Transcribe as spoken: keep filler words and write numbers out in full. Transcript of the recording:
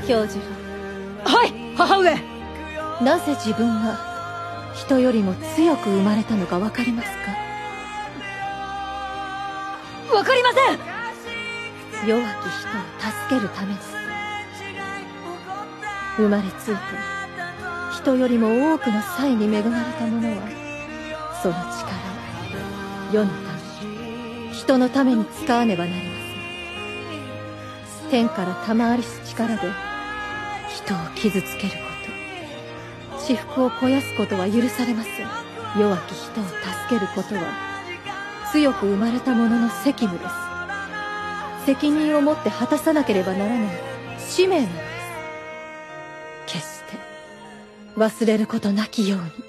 教授。 はい、母上。 なぜ自分が人よりも強く生まれたのかわかりますか？ わかりません。 弱き人を助けるためです。生まれついて人よりも多くの才に恵まれた者は、その力を世のため人のために使わねばなりません。天から賜りし力で人を傷つけること、私腹を肥やすことは許されません。弱き人を助けることは強く生まれた者の責務です。責任を持って果たさなければならない使命なのです。決して忘れることなきように。